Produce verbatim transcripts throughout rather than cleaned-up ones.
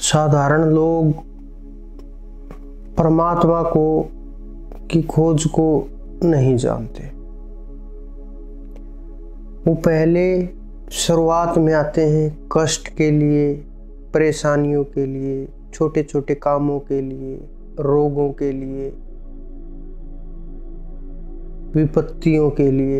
साधारण लोग परमात्मा को की खोज को नहीं जानते। वो पहले शुरुआत में आते हैं कष्ट के लिए, परेशानियों के लिए, छोटे छोटे कामों के लिए, रोगों के लिए, विपत्तियों के लिए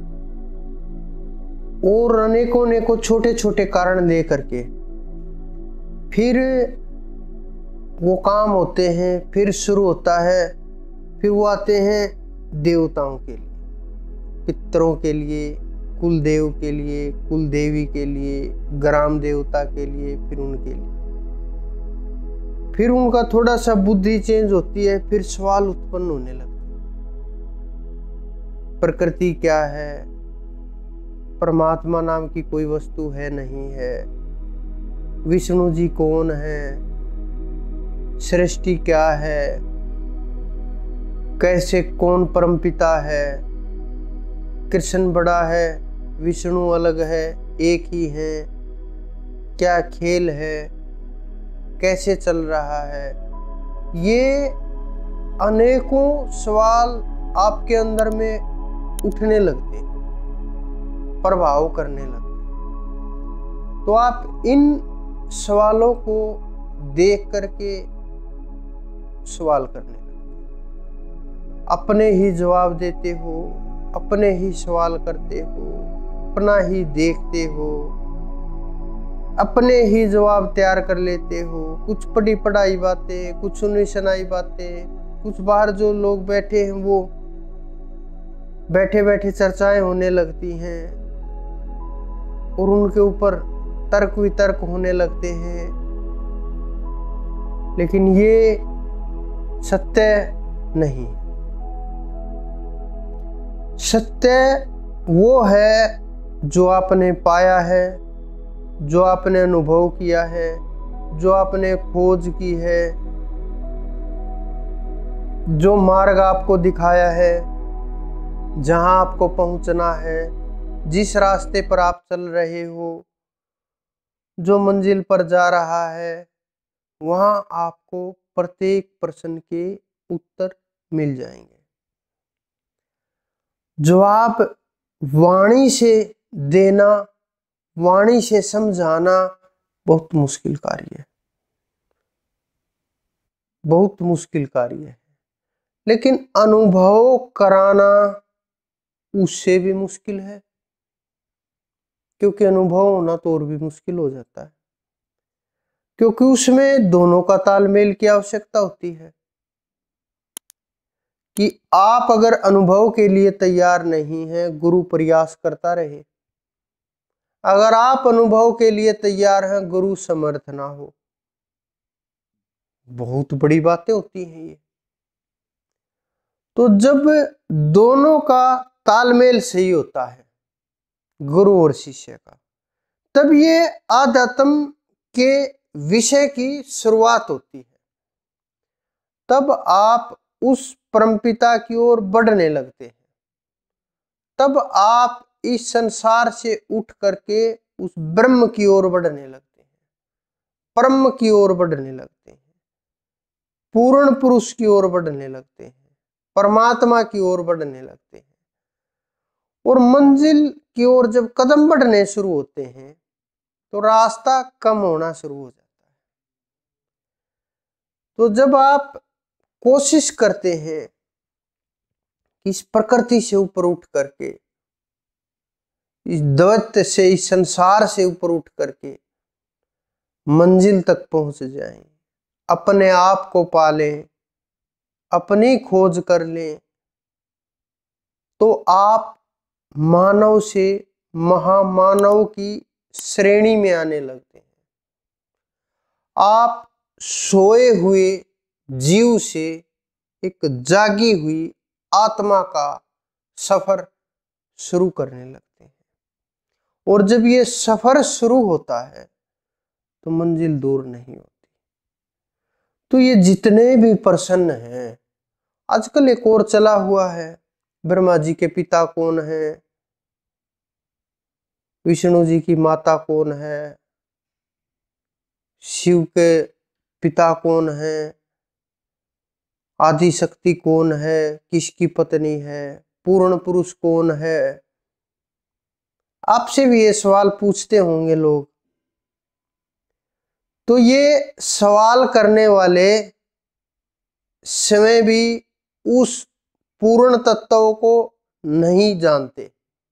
और अनेकों अनेकों छोटे छोटे कारण ले करके फिर वो काम होते हैं। फिर शुरू होता है, फिर वो आते हैं देवताओं के लिए, पितरों के लिए, कुल देव के लिए, कुल देवी के लिए, ग्राम देवता के लिए, फिर उनके लिए फिर उनका थोड़ा सा बुद्धि चेंज होती है। फिर सवाल उत्पन्न होने लगते हैं, प्रकृति क्या है, परमात्मा नाम की कोई वस्तु है नहीं है, विष्णु जी कौन है, सृष्टि क्या है, कैसे कौन परमपिता है, कृष्ण बड़ा है, विष्णु अलग है, एक ही है, क्या खेल है, कैसे चल रहा है। ये अनेकों सवाल आपके अंदर में उठने लगते, प्रभाव करने लगते। तो आप इन सवालों को देख करके सवाल करने लगते, अपने ही जवाब देते हो, अपने ही सवाल करते हो, अपना ही देखते हो, अपने ही जवाब तैयार कर लेते हो। कुछ पढ़ी पढ़ाई बातें, कुछ सुनी सुनाई बातें, कुछ बाहर जो लोग बैठे हैं वो बैठे बैठे चर्चाएं होने लगती हैं और उनके ऊपर तर्क वितर्क होने लगते हैं। लेकिन ये सत्य नहीं। सत्य वो है जो आपने पाया है, जो आपने अनुभव किया है, जो आपने खोज की है, जो मार्ग आपको दिखाया है, जहां आपको पहुंचना है, जिस रास्ते पर आप चल रहे हो, जो मंजिल पर जा रहा है, वहां आपको प्रत्येक प्रश्न के उत्तर मिल जाएंगे। जवाब वाणी से देना, वाणी से समझाना बहुत मुश्किल कार्य है, बहुत मुश्किल कार्य है। लेकिन अनुभव कराना उससे भी मुश्किल है, क्योंकि अनुभव होना तो और भी मुश्किल हो जाता है, क्योंकि उसमें दोनों का तालमेल की आवश्यकता होती है। कि आप अगर अनुभव के लिए तैयार नहीं हैं, गुरु प्रयास करता रहे। अगर आप अनुभव के लिए तैयार हैं, गुरु समर्थ ना हो, बहुत बड़ी बातें होती हैं ये। तो जब दोनों का तालमेल सही होता है, गुरु और शिष्य का, तब ये आध्यात्म के विषय की शुरुआत होती है। तब आप उस परमपिता की ओर बढ़ने लगते हैं। तब आप इस संसार से उठ करके उस ब्रह्म की ओर बढ़ने लगते हैं, परम की ओर बढ़ने लगते हैं, पूर्ण पुरुष की ओर बढ़ने लगते हैं, परमात्मा की ओर बढ़ने लगते हैं। और मंजिल की ओर जब कदम बढ़ने शुरू होते हैं तो रास्ता कम होना शुरू हो जाता है। तो जब आप कोशिश करते हैं इस प्रकृति से ऊपर उठ करके, इस दैत्य से, इस संसार से ऊपर उठ करके मंजिल तक पहुंच जाएं, अपने आप को पालें, अपनी खोज कर लें, तो आप मानव से महामानव की श्रेणी में आने लगते हैं। आप सोए हुए जीव से एक जागी हुई आत्मा का सफर शुरू करने लगते हैं। और जब ये सफर शुरू होता है तो मंजिल दूर नहीं होती। तो ये जितने भी प्रश्न हैं, आजकल एक और चला हुआ है, ब्रह्मा जी के पिता कौन है, विष्णु जी की माता कौन है, शिव के पिता कौन है, आदि शक्ति कौन है, किसकी पत्नी है, पूर्ण पुरुष कौन है। आपसे भी ये सवाल पूछते होंगे लोग। तो ये सवाल करने वाले स्वयं भी उस पूर्ण तत्व को नहीं जानते।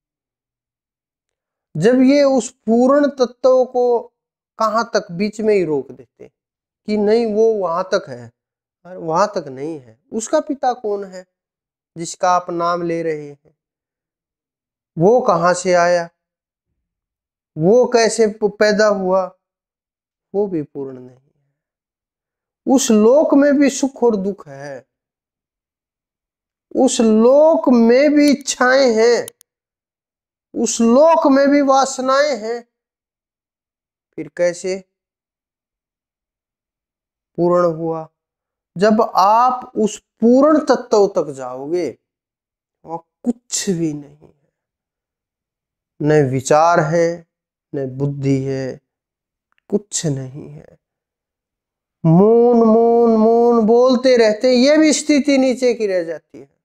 जब ये उस पूर्ण तत्व को कहां तक बीच में ही रोक देते कि नहीं वो वहां तक है, और वहां तक नहीं है। उसका पिता कौन है जिसका आप नाम ले रहे हैं, वो कहां से आया, वो कैसे पैदा हुआ, वो भी पूर्ण नहीं है। उस लोक में भी सुख और दुख है, उस लोक में भी इच्छाएं हैं, उस लोक में भी वासनाएं हैं। फिर कैसे पूर्ण हुआ? जब आप उस पूर्ण तत्व तक जाओगे वहां कुछ भी नहीं है, न विचार है, न बुद्धि है, कुछ नहीं है। मौन मौन मौन बोलते रहते, ये भी स्थिति नीचे की रह जाती है।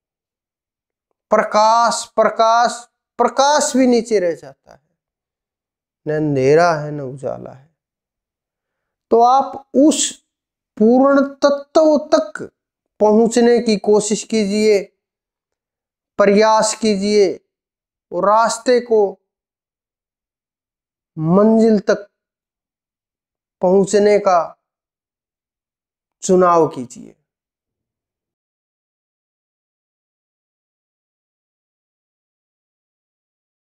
प्रकाश प्रकाश प्रकाश भी नीचे रह जाता है, न अंधेरा है न उजाला है। तो आप उस पूर्ण तत्व तक पहुंचने की कोशिश कीजिए, प्रयास कीजिए, और रास्ते को मंजिल तक पहुंचने का चुनाव कीजिए।